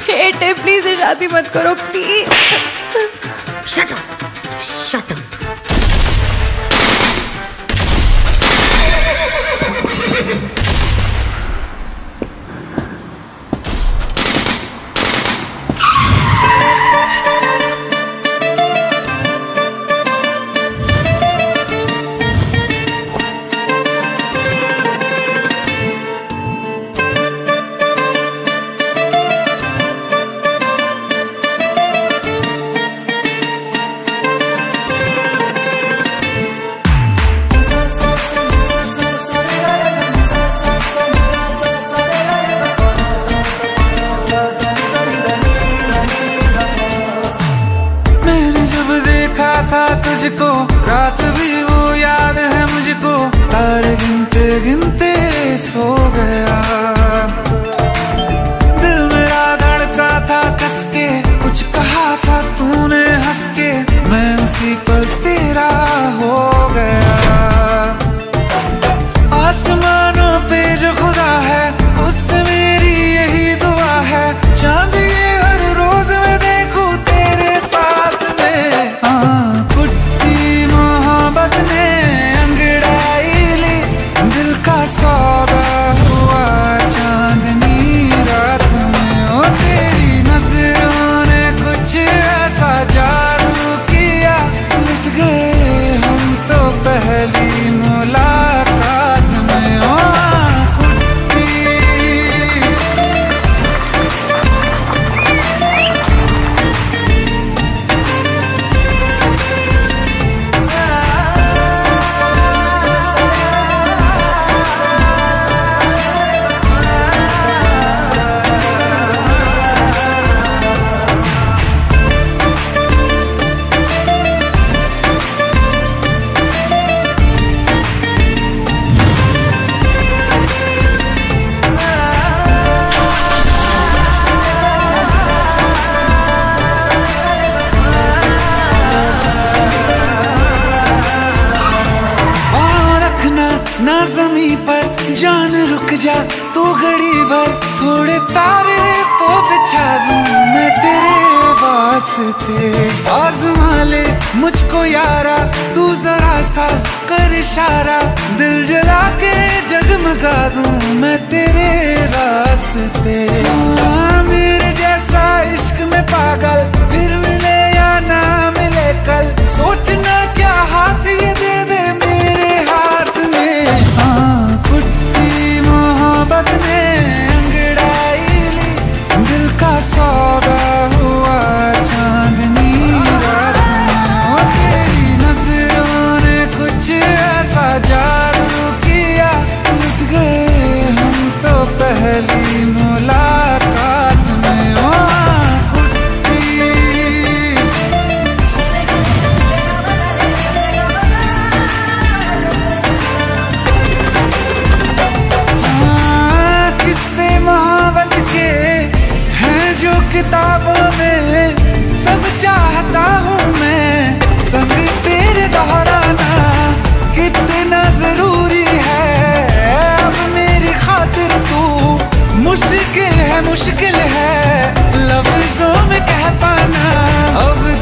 Hate है, please शादी मत करो please. Shut up, shut up. तुझको रात भी वो याद है मुझको, तारे गिनते गिनते सो गया। दिल मेरा धड़का था कस के, कुछ कहा था तूने हंस के, मैं उसी पल तेरा हो गया। आसमानों पे जो खुदा है उससे मेरी यही दुआ है, चांद ये हर रोज मैं देखूं तेरे साथ में। सौदा हुआ चांदनी रात में, ओ तेरी नजरों ने कुछ ऐसा जादू किया, लुट गए हम तो पहली मुलाकात में। ओ ना ज़मीं पर जान रुक जा तू घड़ी भर, थोड़े तारे तो बिछा दूं मैं तेरे वास्ते। आज़मा ले मुझको यारा तू जरा सा कर इशारा, दिल जला के जगमगा दूं मैं तेरे रास्ते। मेरे जैसा इश्क में पागल फिर मिले या ना मिले कल, सोचना क्या हाथ ये दे दे मेरे हाथ में। कुट्टी मोहब्बत ने अंगड़ाई ली, दिल का सौदा हुआ चांदनी रात में। तेरी नजरों ने कुछ ऐसा जादू किया, लुट गए हम तो पहली मुलाकात में। किताबों में सब चाहता हूँ मैं, सब तेरे दोहराना कितना जरूरी है। अब मेरी खातिर तू मुश्किल है लफ्जों में कह पाना, अब